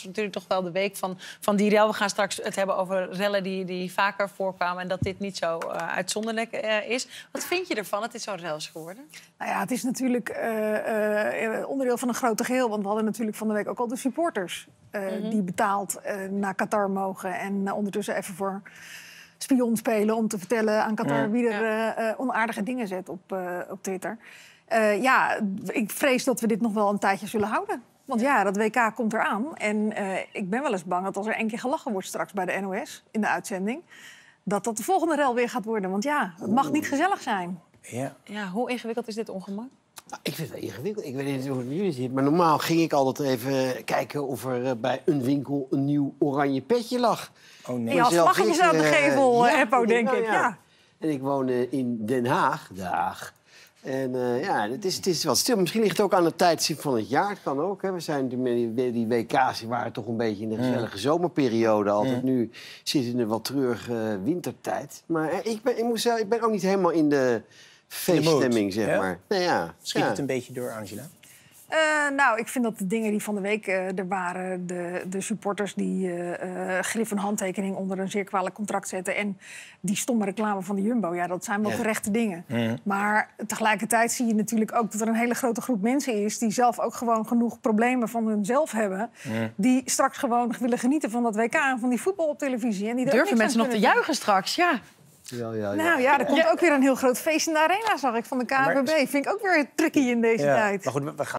is natuurlijk toch wel de week van die rel. We gaan straks het hebben over rellen die vaker voorkwamen... en dat dit niet zo uitzonderlijk is. Wat vind je ervan dat dit zo'n rel is geworden? Nou ja, het is natuurlijk onderdeel van een grote geheel. Want we hadden natuurlijk van de week ook al de supporters... die betaald naar Qatar mogen en ondertussen even voor... spion spelen om te vertellen aan Qatar wie er onaardige dingen zet op Twitter. Ik vrees dat we dit nog wel een tijdje zullen houden. Want ja, dat WK komt eraan. En ik ben wel eens bang dat als er 1 keer gelachen wordt straks bij de NOS... in de uitzending, dat de volgende rel weer gaat worden. Want ja, het mag niet gezellig zijn. Ja, hoe ingewikkeld is dit ongemak? Nou, ik vind het wel ingewikkeld. Ik weet niet hoe het met jullie zit. Maar normaal ging ik altijd even kijken of er bij een winkel een nieuw oranje petje lag. Oh nee. Ja, als vlaggetjes aan de gevel, Eppo, denk ik. Ja. En ik woon in Den Haag. En het is wat stil. Misschien ligt het ook aan het tijdstip van het jaar. Het kan ook. Hè. We zijn die WK's die waren toch een beetje in de gezellige zomerperiode. Altijd nu zitten in een wat treurige wintertijd. Maar ik ben ook niet helemaal in de feeststemming, zeg maar. Nee, Schiet het een beetje door, Angela? Ik vind dat de dingen die van de week er waren... de supporters die grif een handtekening onder een zeer kwalijk contract zetten... en die stomme reclame van de Jumbo, ja, dat zijn wel terechte dingen. Maar tegelijkertijd zie je natuurlijk ook dat er een hele grote groep mensen is... die zelf ook gewoon genoeg problemen van hunzelf hebben... die straks gewoon willen genieten van dat WK en van die voetbal op televisie. En die durven mensen nog te juichen straks, ja. Er komt ook weer een heel groot feest in de arena, zag ik, van de KNVB. Vind ik ook weer tricky in deze tijd. Maar goed, we gaan